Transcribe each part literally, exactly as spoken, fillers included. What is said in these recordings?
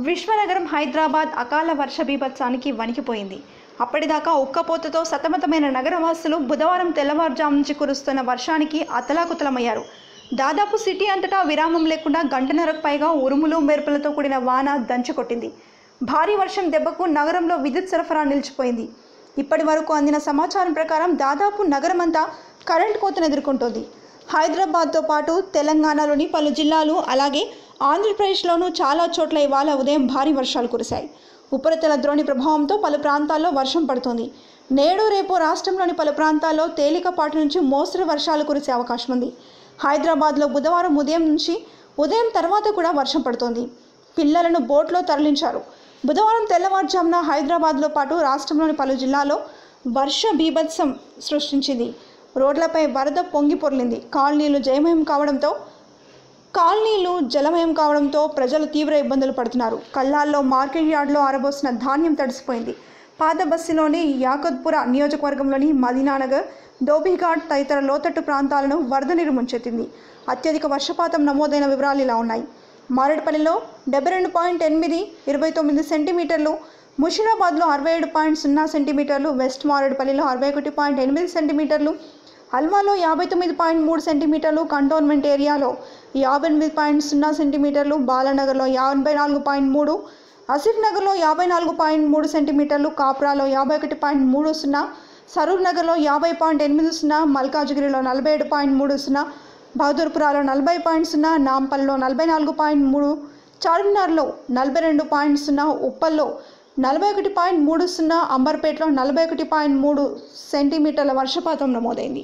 విశ్వనగరం హైదరాబాద్ అకాల వర్ష బీభత్సానికి వణికిపోయింది. అప్పటిదాకా ఉక్కపోతతో సతమతమైన నగరవాసులు బుధవారం తెల్లవారుజాము నుంచి కురుస్తున్న వర్షానికి అతలాకుతలమయ్యారు. దాదాపు సిటీ అంతటా విరామం లేకుండా గంటన్నరకు పైగా ఉరుములు మెరుపులతో కూడిన వాన దంచుకొట్టింది. భారీ వర్షం దెబ్బకు నగరంలో విద్యుత్ సరఫరా నిలిచిపోయింది. ఇప్పటి వరకు అందిన సమాచారం ప్రకారం దాదాపు నగరమంతా కరెంటు కోతను ఎదుర్కొంటోంది. హైదరాబాద్తో పాటు తెలంగాణలోని పలు జిల్లాలు అలాగే ఆంధ్రప్రదేశ్లోనూ చాలా చోట్ల ఇవాళ ఉదయం భారీ వర్షాలు కురిశాయి. ఉపరితల ద్రోణి ప్రభావంతో పలు ప్రాంతాల్లో వర్షం పడుతోంది. నేడు రేపు రాష్ట్రంలోని పలు ప్రాంతాల్లో తేలికపాటి నుంచి మోస్తరు వర్షాలు కురిసే అవకాశం ఉంది. హైదరాబాద్లో బుధవారం ఉదయం నుంచి ఉదయం తర్వాత కూడా వర్షం పడుతోంది. పిల్లలను బోట్లో తరలించారు. బుధవారం తెల్లవారుజామున హైదరాబాద్లో పాటు రాష్ట్రంలోని పలు జిల్లాల్లో వర్ష బీభత్సం సృష్టించింది. రోడ్లపై వరద పొంగి పొర్లింది. కాలనీలు జయమయం కావడంతో కాలనీలు జలమయం కావడంతో ప్రజలు తీవ్ర ఇబ్బందులు పడుతున్నారు. కల్లాల్లో మార్కెట్ యార్డ్లో ఆరబోసిన ధాన్యం తడిసిపోయింది. పాత బస్సులోని యాకత్పుర నియోజకవర్గంలోని మదీనానగర్, ధోబీఘాట్ తదితర లోతట్టు ప్రాంతాలను వరద నీరు ముంచెత్తింది. అత్యధిక వర్షపాతం నమోదైన వివరాలు ఇలా ఉన్నాయి. మారేడుపల్లిలో డెబ్బై రెండు పాయింట్ ఎనిమిది ఇరవై తొమ్మిది సెంటీమీటర్లు, ముషిరాబాద్లో అరవై ఏడు పాయింట్ సున్నా సెంటీమీటర్లు, వెస్ట్ మారేడుపల్లిలో అరవై ఒకటి పాయింట్ ఎనిమిది సెంటీమీటర్లు, అల్వాలో యాభై తొమ్మిది పాయింట్ మూడు సెంటీమీటర్లు, కంటోన్మెంట్ ఏరియాలో యాభై ఎనిమిది పాయింట్ సున్నా సెంటీమీటర్లు, బాలానగర్లో యాభై నాలుగు పాయింట్ మూడు, ఆసిఫ్ నగర్లో యాభై నాలుగు పాయింట్ మూడు సెంటీమీటర్లు, కాప్రాలో యాభై ఒకటి పాయింట్ మూడు సున్నా, సరూర్ నగర్లో యాభై పాయింట్ ఎనిమిది సున్నా, మల్కాజ్గిరిలో నలభై ఏడు పాయింట్ మూడు సున్నా, బహదూర్పురాలో నలభై పాయింట్ సున్నా, నాంపల్లో నలభై నాలుగు పాయింట్ మూడు, చార్మినార్లో నలభై రెండు పాయింట్ సున్నా, ఉప్పల్లో నలభై ఒకటి పాయింట్ మూడు సున్నా, అంబర్పేటలో నలభై ఒకటి పాయింట్ మూడు సెంటీమీటర్ల వర్షపాతం నమోదైంది.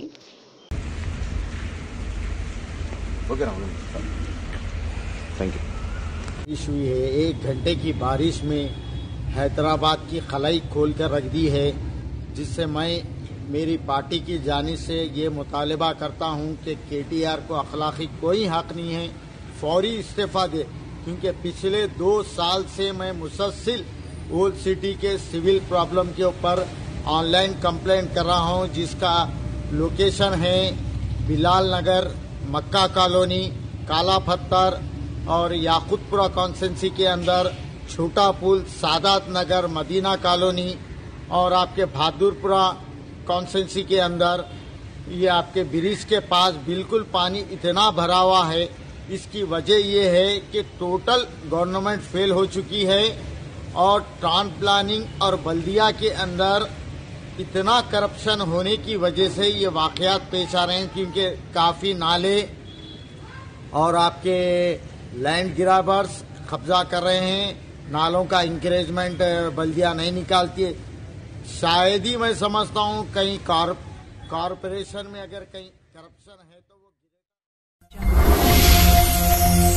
बारिश हुई है। एक घंटे की बारिश में हैदराबाद की खलाई खोल कर रख दी है, जिससे मैं मेरी पार्टी की जानिब से ये मुतालबा करता हूँ कि केटीआर को अखलाकी कोई हक नहीं है, फौरी इस्तीफा दे। क्योंकि पिछले दो साल से मैं मुसलसल ओल्ड सिटी के सिविल प्रॉब्लम के ऊपर ऑनलाइन कंप्लेंट कर रहा हूँ, जिसका लोकेशन है बिलाल नगर, मक्का कॉलोनी, काला पत्थर और याकुतपुरा कॉन्स्टेंसी के अंदर छोटा पुल, सादात नगर, मदीना कॉलोनी और आपके बहादुरपुरा कॉन्स्टेंसी के अंदर ये आपके ब्रिज के पास बिल्कुल पानी इतना भरा हुआ है। इसकी वजह ये है कि टोटल गवर्नमेंट फेल हो चुकी है और टाउन प्लानिंग और बल्दिया के अंदर इतना करप्शन होने की वजह से ये वाकयात पेश आ रहे हैं, क्योंकि काफ़ी नाले और आपके लैंड ग्राबर्स कब्जा कर रहे हैं। नालों का इंकरेजमेंट बल्दिया नहीं निकालती है। शायद ही मैं समझता हूँ कहीं कॉरपोरेशन में अगर कहीं करप्शन है तो वो